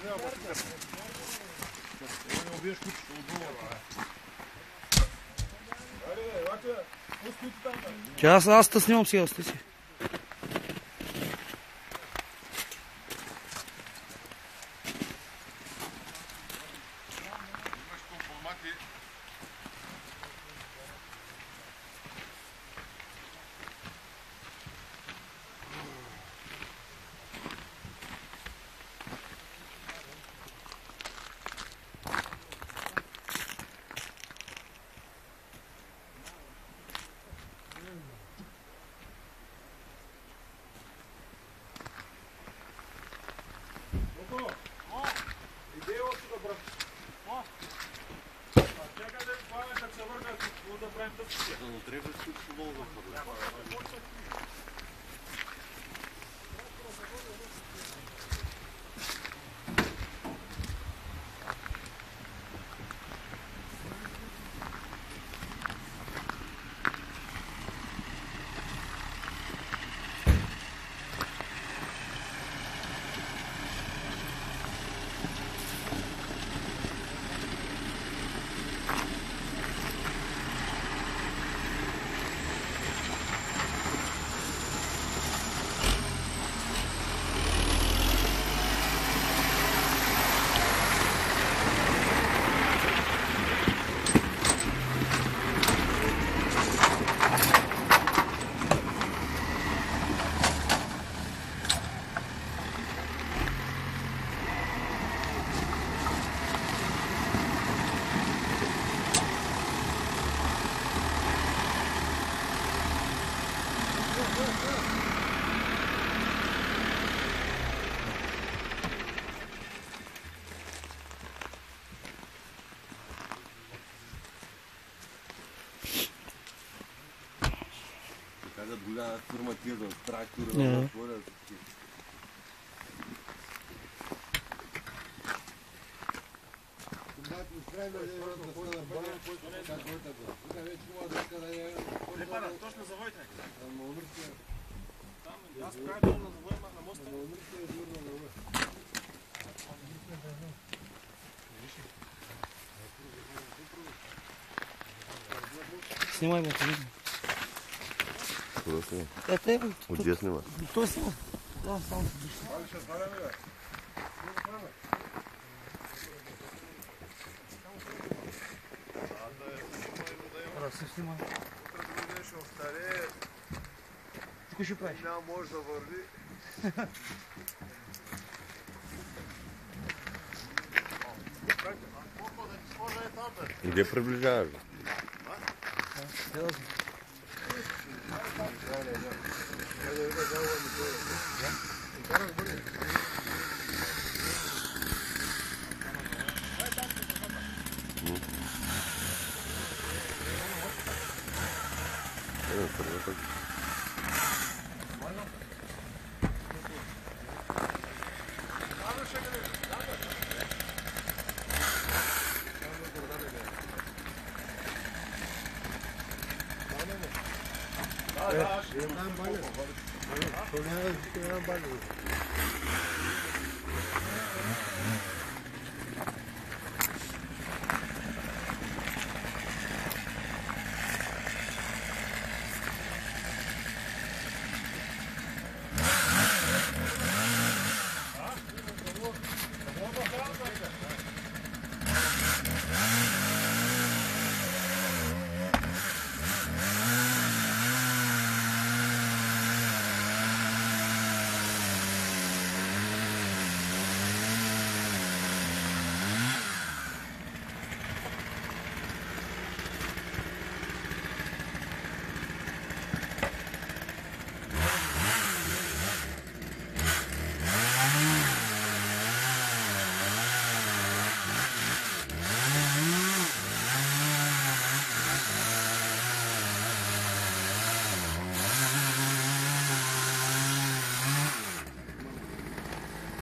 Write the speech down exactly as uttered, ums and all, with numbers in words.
Че аз, аз те снимам сега, сте си. Голяма фирма тия за трактора да отворят. Точно за Войте. Аз правя долу на Войма на моста. Снимай ме, видно. Куда снима? Ето е, Отде снима? той снима. Да, само се диши. Да се снима. Какво ще правиш? Няма може да върви. Где приближаваш? Да, да, ще имам баня. Това няма да баня.